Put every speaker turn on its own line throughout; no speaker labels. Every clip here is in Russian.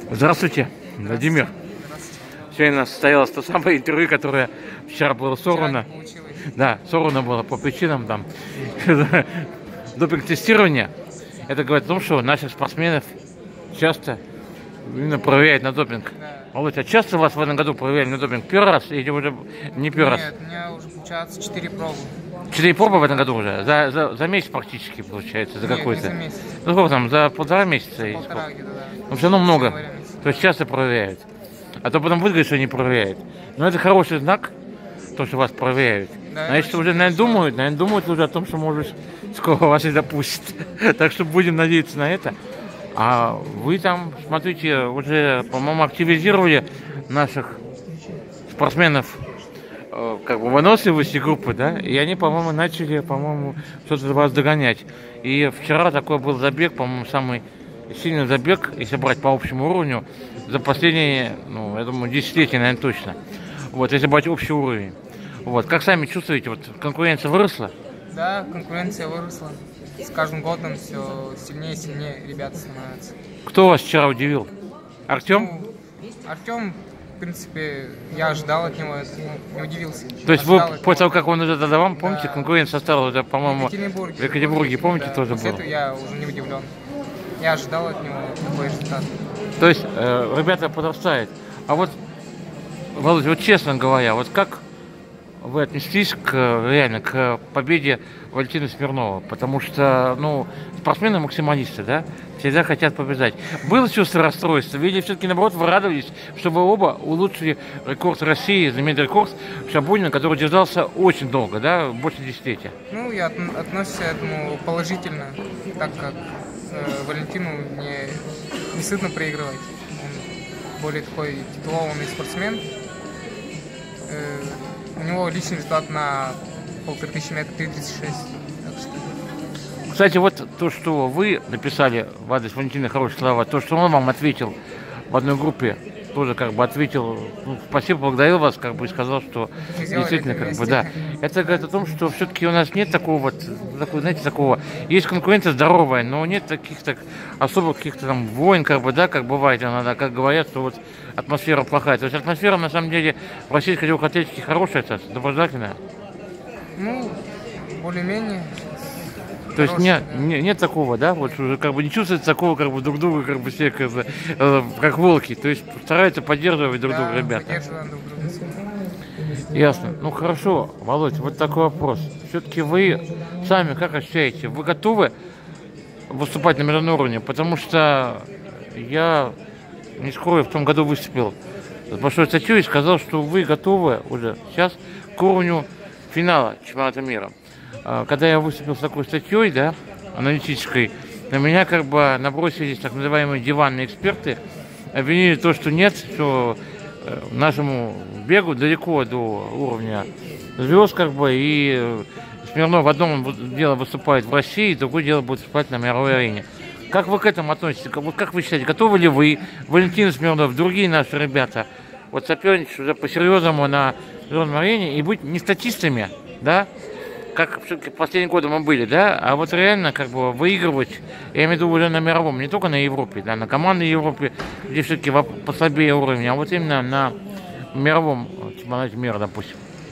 Здравствуйте, Владимир. Сегодня у нас состоялось то самое интервью, которое вчера было сорвано. Да, сорвано было по причинам там допинг-тестирования. Это говорит о том, что наших спортсменов часто именно проверяют на допинг. Володя, а часто вас в этом году проверяли на допинг? Первый раз или уже не первый раз?
Нет, у меня уже получается 4 пробы.
4 пробы в этом году уже? За месяц практически получается? За какой-то?
За месяц.
Ну сколько там, за полтора месяца?
Полтора где-то, да.
Ну все равно много. То есть часто проверяют. А то потом выиграть, что не проверяют. Но это хороший знак, то, что вас проверяют.
Да,
значит, уже, наверное, думают уже о том, что, может, скоро вас и допустят. Так что будем надеяться на это. А вы там, смотрите, уже, по-моему, активизировали наших спортсменов как бы выносливости группы, да? И они, по-моему, начали, что-то вас догонять. И вчера такой был забег, по-моему, самый сильный забег, если брать по общему уровню, за последние, я думаю, десятилетия, наверное, точно. Вот, если брать общий уровень. Вот, как сами чувствуете, вот конкуренция выросла?
Да, конкуренция выросла. С каждым годом все сильнее и сильнее ребята становятся.
Кто вас вчера удивил? Артем?
Артем, в принципе, я ожидал от него, не удивился.
То есть вы после того, как он уже тогда вам, помните,
Да.
конкуренция стала уже, по-моему, в Екатеринбурге, помните,
да,
тоже
после
было?
этого я уже не удивлен. Я ожидал от него такой результат.
То есть ребята подрастают. А вот, Володя, вот честно говоря, вот как вы отнеслись реально к победе Валентина Смирнова? Потому что, спортсмены-максималисты, да, всегда хотят побеждать. Было чувство расстройства? Или все-таки, наоборот, вы радовались, что вы оба улучшили рекорд России, знаменитый рекорд Шабунина, который держался очень долго, да, больше десятилетия?
Я отношусь к этому положительно, так как Валентину не стыдно проигрывать. Он более такой титулованный спортсмен. У него личный результат на 1500 метров 3:36. Так что...
Кстати, вот то, что вы написали в адрес Валентина хорошие слова, то, что он вам ответил в одной группе, тоже спасибо, благодарил вас, и сказал, что действительно, да. Это говорит о том, что все-таки у нас нет такого есть конкуренция здоровая, но нет таких особых каких-то там войн, как бывает иногда, как говорят, что атмосфера плохая. То есть атмосфера, на самом деле, в российской легкой атлетике хорошая, доброжелательная.
Более-менее.
То есть нет такого, да, вот уже не чувствуется такого, друг друга, все как волки. То есть стараются поддерживать друг друга, ребята.
Поддерживаем друг друга.
Ясно. Хорошо, Володь, вот такой вопрос. Все-таки вы сами как ощущаете? Вы готовы выступать на международном уровне? Потому что я, не скрою, в том году выступил с большой статьей и сказал, что вы готовы уже сейчас к уровню финала чемпионата мира. Когда я выступил с такой статьей, да, аналитической, на меня набросились так называемые диванные эксперты, обвинили то, что нет, что нашему бегу далеко до уровня звезд, и Смирнов в одном дело выступает в России, другое дело будет выступать на мировой арене. Как вы к этому относитесь? Как вы считаете, готовы ли вы, Валентин Смирнов, другие наши ребята, соперничать уже по-серьезному на международной арене и быть не статистами, да, как все-таки последние годы мы были, да, а реально выигрывать, я имею в виду уже на мировом, не только на Европе, да, на командной Европе, где все-таки послабее уровень, а именно на мировом чемпионате мира, допустим.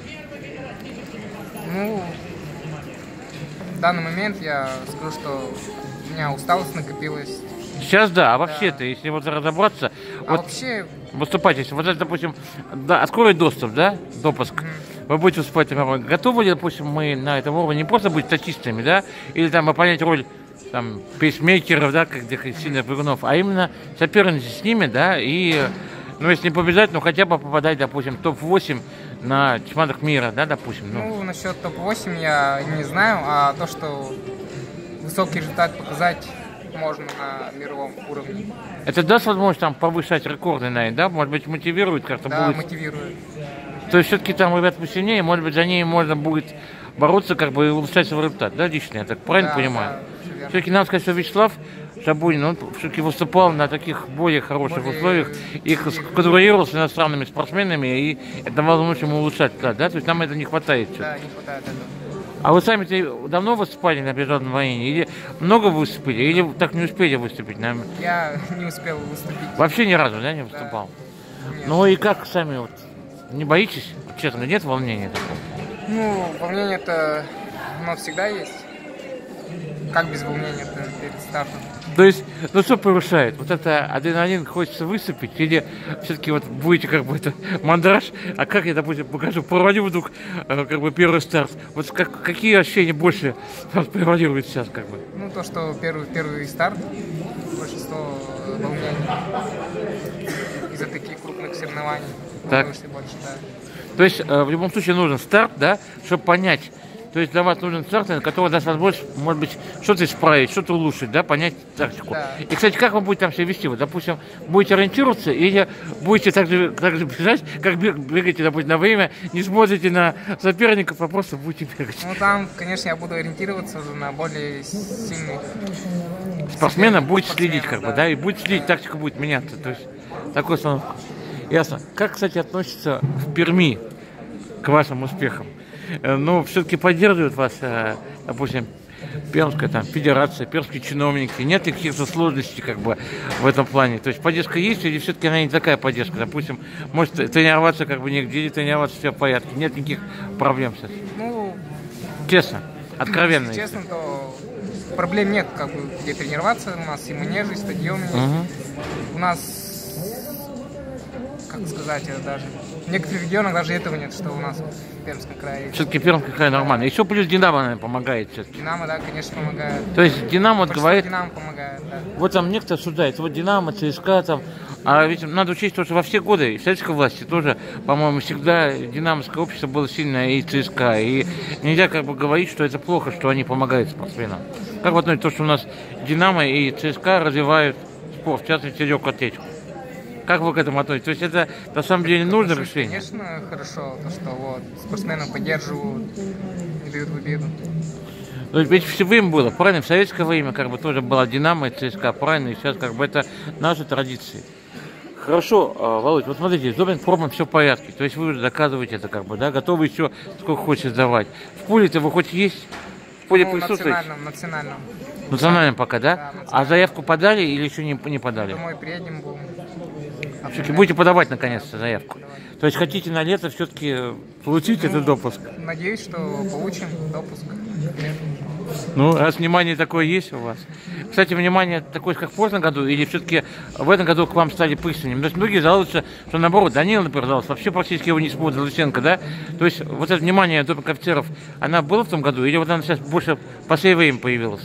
В данный момент я скажу, что у меня усталость накопилась.
Сейчас да, а вообще-то, если разобраться,
вообще...
выступать, если допустим, да, откроет доступ, да, допуск, вы будете выступать на мировой. Готовы ли, допустим, мы на этом уровне не просто быть статистами, да, или выполнять роль пейсмейкеров, да, как сильных бегунов, а именно соперничать с ними, да, и, если не побежать, хотя бы попадать, допустим, в топ-8 на чемпионатах мира, да, допустим.
Насчет топ-8 я не знаю, а то, что высокий результат показать можно на мировом уровне.
Это даст возможность повышать рекорды, наверное, да? Может быть, мотивирует как-то будет?
Да, мотивирует.
То есть все-таки ребята посильнее, может быть, за ней можно будет бороться, и улучшать свой результат, да, лично, я так правильно понимаю?
Да,
все-таки надо сказать, что Вячеслав Шабунин, он все-таки выступал на таких более хороших условиях, и конкурировал с иностранными спортсменами, и это давало ему улучшать, да? То есть нам это не хватает.
Да, не хватает этого.
А вы сами-то давно выступали на международном войне? Или много выступили? Или так не успели выступить?
Я не успел выступить.
Вообще ни разу, да, не выступал?
Нет.
Ну и как сами, вот, не боитесь? Честно, нет волнения такого?
Ну, волнение-то, оно всегда есть. Как без волнения-то перед стартом?
То есть, ну что повышает? Вот это адреналин хочется выступить? Или все-таки вот будете как бы это мандраж? А как я, допустим, покажу, проводил вдруг как бы первый старт? Вот какие ощущения больше вас превалируют сейчас как бы?
Ну, то, что первый старт, большинство волнений из-за таких крупных соревнований.
Так.
Больше, да.
То есть, в любом случае нужен старт, да, чтобы понять. То есть для вас нужен старт, который даст возможность, может быть, что-то исправить, что-то улучшить, да, понять тактику.
Да.
И, кстати, как вы будете там себя вести? Вот, допустим, будете ориентироваться или будете так же бежать, как бегаете, допустим, на время, не смотрите на соперников, а просто будете бегать.
Ну, там, конечно, я буду ориентироваться уже на более сильных
Спортсмена будете следить, как бы,
да.
да, и будете следить, тактика будет меняться. То есть, такой установка. Ясно. Как, кстати, относится в Перми к вашим успехам? Ну, все-таки поддерживают вас, допустим, Пермская там федерация, пермские чиновники. Нет ли каких-то сложностей как бы в этом плане? То есть поддержка есть или все-таки она не такая поддержка? Допустим, может тренироваться как бы негде, или тренироваться все в порядке? Нет никаких проблем сейчас?
Ну,
Честно, откровенно.
если честно, то проблем нет, как бы, где тренироваться. У нас и манежи, и стадионы. У нас, как сказать это даже, в некоторых регионах даже этого нет, что у нас в Пермском крае.
Все-таки Пермский край нормально. Еще плюс Динамо, наверное, помогает все-таки.
Динамо, да, конечно, помогает.
То есть Динамо говорит...
Динамо помогает, да.
Вот там некто обсуждает, вот Динамо, ЦСКА там, а ведь надо учесть, что во все годы советской власти тоже, по-моему, всегда динамовское общество было сильное и ЦСКА, и нельзя как бы говорить, что это плохо, что они помогают спортсменам. Как в относится то, что у нас Динамо и ЦСКА развивают спорт, в частности, легкую атлетику. Как вы к этому относитесь? То есть это на самом деле нужное решение?
Конечно, хорошо, то, что вот спортсменов поддерживают и дают победу.
То есть ведь все время было, правильно? В советское время как бы тоже была Динамо и ЦСКА, правильно? И сейчас как бы это наши традиции. Хорошо, Володь, вот смотрите, с допинг-пробом все в порядке. То есть вы уже доказываете это как бы, да? Готовы еще сколько хочешь сдавать. В пуле-то вы хоть есть? В пуле присутствуете?
Национальном.
Национальном пока, да?
Да,
А заявку подали или еще не подали?
Домой приедем, будем.
Все-таки будете подавать наконец-то заявку. То есть хотите на лето все-таки получить этот допуск?
Надеюсь, что получим допуск.
Ну, раз внимание такое есть у вас. Кстати, внимание такое, как в прошлом году, или все-таки в этом году к вам стали пристальными? То есть многие жалуются, что наоборот, Данила, например, жалуется, вообще практически его не смотрит, Лысенко, да? То есть вот это внимание допинг-офицеров, она была в том году, или вот она сейчас больше в последнее время появилась?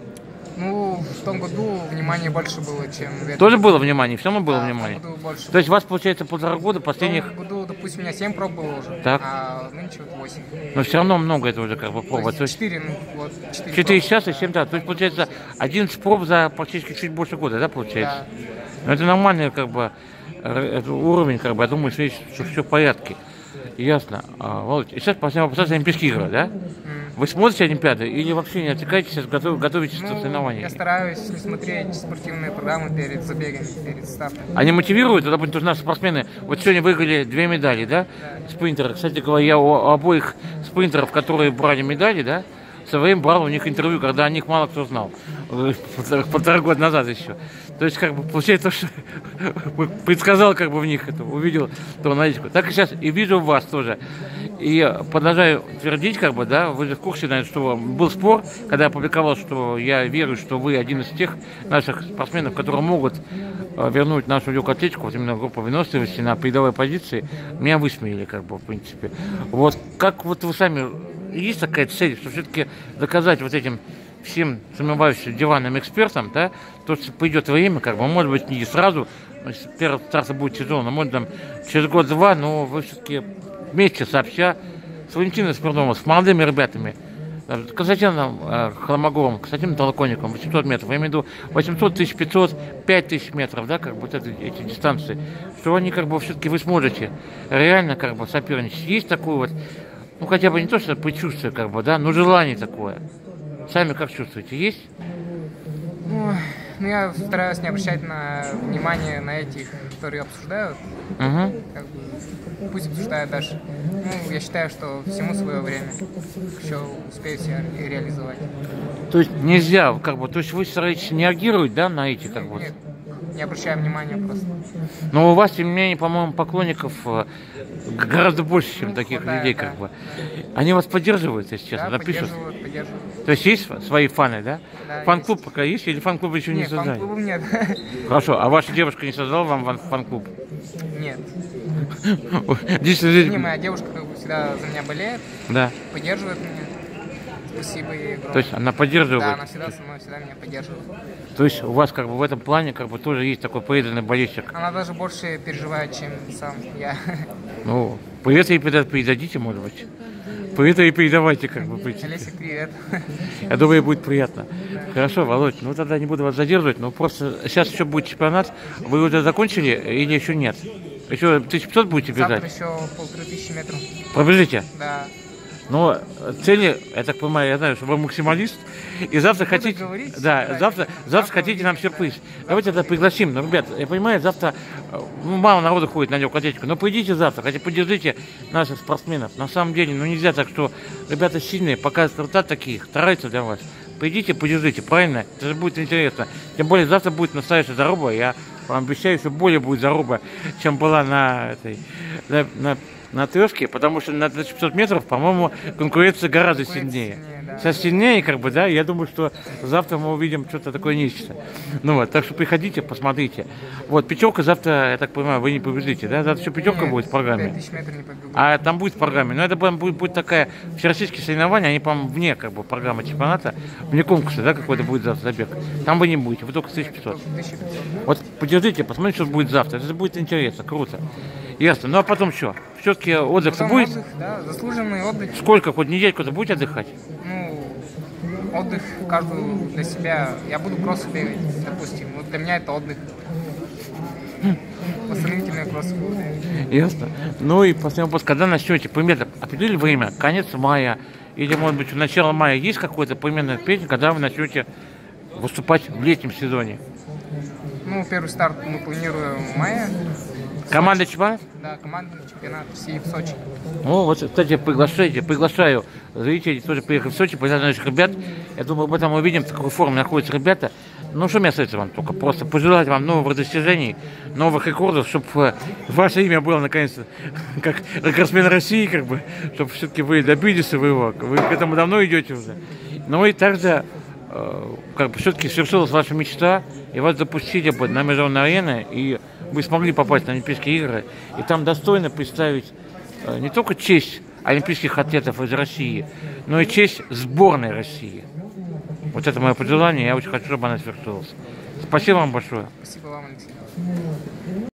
Ну, в том году внимание больше было, чем в этом.
Тоже было внимание, все равно было
Да,
внимание?
в том году больше
То есть у вас, получается, 1,5 года последних...
В том году, допустим, у меня 7 проб было уже,
Так.
а нынче вот 8.
Но все равно много это уже как бы проба.
То есть 4, ну вот, 4
4 сейчас и 7, да. То есть, получается, 11 проб за практически чуть больше года, да, получается?
Да.
Но это нормальный, как бы, это уровень, как бы, я думаю, что все в порядке. Ясно. Володь, и сейчас последний вопрос, Олимпийские игры, да? Вы смотрите Олимпиады или вообще не отвлекаетесь, сейчас готовитесь к соревнованиям?
Я стараюсь не смотреть спортивные программы перед забегами, перед стартом.
Они мотивируют, допустим, тоже наши спортсмены, вот сегодня выиграли 2 медали, да? Спринтеры. Кстати говоря, я у обоих спринтеров, которые брали медали, да, в свое время брал у них интервью, когда о них мало кто знал. 1,5 года назад еще. То есть, как бы, получается, что предсказал, как бы, в них это, увидел ту аналитику. Так и сейчас и вижу вас тоже. И продолжаю твердить, как бы, да, вы же в курсе, наверное, что был спор, когда я опубликовал, что я верю, что вы один из тех наших спортсменов, которые могут вернуть нашу легкую атлетику, вот именно группу выносливости на передовой позиции. Меня высмеяли, как бы, в принципе. Вот как вот вы сами, есть такая цель, что все-таки доказать вот этим всем сомневающимся диванным экспертам, да, то, что пойдет время, как бы, может быть, не сразу, первый старт будет тяжело, но может там через год-два, но вы все-таки вместе сообща с Валентиной Смирновой, с молодыми ребятами, с Константином Хромоговым, Константином Толоконниковым, 800 метров, я имею в виду 800, 1500, 5000 метров, да, как бы вот эти дистанции, что они, как бы, все-таки вы сможете реально, как бы, соперничать. Есть такое вот, ну, хотя бы не то, что предчувствие, как бы, да, но желание такое. Сами как чувствуете, есть?
Ой, Ну, я стараюсь не обращать внимание на этих, которые обсуждают.
Угу.
Как бы, пусть обсуждают дальше. Ну, я считаю, что всему свое время. Еще успею себя реализовать.
То есть нельзя, как бы, то есть вы стараетесь не реагировать, да, на эти, как бы?
Нет, не обращаю внимания просто.
Но у вас, тем не менее, по-моему, поклонников гораздо больше, чем таких
Хватает,
людей,
да.
как бы. Они вас поддерживают, если честно,
Да,
напишут.
поддерживают.
То есть есть свои фаны, да?
Да,
Фан-клуб пока есть или фан-клуб еще не
Нет,
создали?
фан-клубов нет.
Хорошо, а ваша девушка не создала вам фан-клуб?
Нет.
Действительно,
Не, моя девушка как бы всегда за меня болеет,
да.
поддерживает меня. Спасибо ей огромное.
То есть она поддерживает?
Да, она всегда со мной, всегда меня поддерживает.
То есть у вас как бы в этом плане как бы тоже есть такой преданный болельщик?
Она даже больше переживает, чем сам я.
Ну, привет ей передадите, может быть? Привет ей передавайте, как бы.
Олесик, привет.
Я думаю, ей будет приятно. Хорошо, Володь, ну тогда не буду вас задерживать, но просто сейчас еще будет чемпионат. Вы уже закончили или еще нет? Еще 1500 будете бежать?
Завтра еще 1500 метров.
Пробежите?
Да.
Но цели, я так понимаю, я знаю, что вы максималист, и завтра
Буду
хотите,
говорить,
да,
да,
завтра хотите нам сюрприз. Давайте тогда пригласим. Ну, ребят, я понимаю, завтра мало народу ходит на легкую атлетику, но придите завтра, хотя поддержите наших спортсменов. На самом деле, ну нельзя так, что ребята сильные, показывают результат таких, стараются для вас. Придите, поддержите, правильно? Это же будет интересно. Тем более завтра будет настоящая заруба. Я вам обещаю, что более будет заруба, чем была на этой, на трешке, потому что на 500 метров, по-моему, конкуренция гораздо сильнее.
Да.
Сейчас сильнее, как бы, да, я думаю, что завтра мы увидим что-то такое нечто. Ну вот, так что приходите, посмотрите. Вот, пятерка завтра, я так понимаю, вы не побежите, да? Завтра еще пятерка будет в программе.
5000 метров не побегу.
А там будет в программе. Но это будет такая всероссийские соревнования, они, по-моему, вне как бы программы чемпионата, вне конкурса, да, какой-то будет завтра забег. Там вы не будете, вы только 1500.
1500.
Вот поддержите, посмотрите, что будет завтра. Это будет интересно, круто. Ясно. Ну а потом что? Все-таки отдых-то
Потом
будет?
отдых, да, заслуженный отдых.
Сколько, хоть недельку-то будете отдыхать?
Ну, отдых каждый для себя. Я буду кроссы бегать, допустим. Вот для меня это отдых. Восстановительные кроссы буду бегать.
Ясно. Ну и последний вопрос. Когда начнете? Примерно определили время? Конец мая? Или, может быть, в начало мая есть какой-то примерный песня, когда вы начнете выступать в летнем сезоне?
Ну, первый старт мы планируем в мае.
Команда чемпионат?
Да, командный чемпионат России в Сочи.
Ну, вот, кстати, приглашаю зрителей тоже приехать в Сочи, показать наших ребят. Я думаю, об этом мы увидим, в какой форме находятся ребята. Ну, что мне остается вам только? Просто пожелать вам новых достижений, новых рекордов, чтобы ваше имя было, наконец-то, как рекордсмен России, как бы, чтобы все-таки вы добились своего. Вы к этому давно идете уже. Ну и также, как бы, все-таки свершилась ваша мечта, и вас запустили бы на международные арены, и вы смогли попасть на Олимпийские игры, и там достойно представить не только честь олимпийских атлетов из России, но и честь сборной России. Вот это мое пожелание, я очень хочу, чтобы она свершилась. Спасибо вам большое.
Спасибо вам, Алексей.